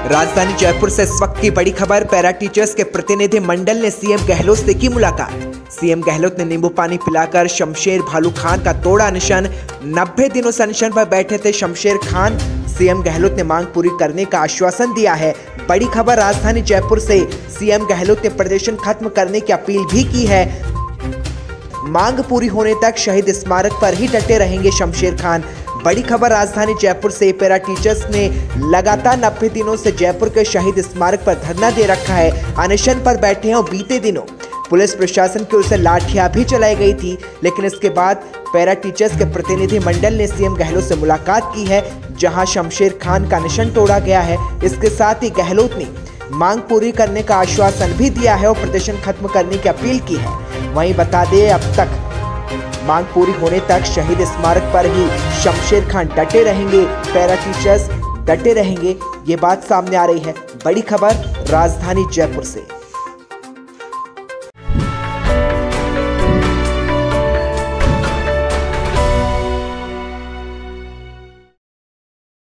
राजधानी जयपुर से इस वक्त की बड़ी खबर। पैरा टीचर्स के प्रतिनिधि मंडल ने सीएम गहलोत से की मुलाकात। सीएम गहलोत ने नींबू पानी पिलाकर शमशेर भालू खान का तोड़ा अनशन। 90 दिनों से अनशन पर बैठे थे शमशेर खान। सीएम गहलोत ने मांग पूरी करने का आश्वासन दिया है। बड़ी खबर राजधानी जयपुर से। सीएम गहलोत ने प्रदर्शन खत्म करने की अपील भी की है। मांग पूरी होने तक शहीद स्मारक पर ही डटे रहेंगे शमशेर खान। बड़ी खबर राजधानी जयपुर से। पैरा टीचर्स ने लगातार 90 दिनों से जयपुर के शहीद स्मारक पर धरना दे रखा है। अनशन पर बैठे हैं और बीते दिनों पुलिस प्रशासन की ओर से लाठियां भी चलाई गई थी, लेकिन इसके बाद पैरा टीचर्स के प्रतिनिधि मंडल ने सीएम गहलोत से मुलाकात की है, जहां शमशेर खान का अनशन तोड़ा गया है। इसके साथ ही गहलोत ने मांग पूरी करने का आश्वासन भी दिया है और प्रदर्शन खत्म करने की अपील की है। वहीं बता दें, अब तक मांग पूरी होने तक शहीद स्मारक पर ही शमशेर खान डटे रहेंगे, पैरा टीचर्स डटे रहेंगे। ये बात सामने आ रही है। बड़ी खबर राजधानी जयपुर से।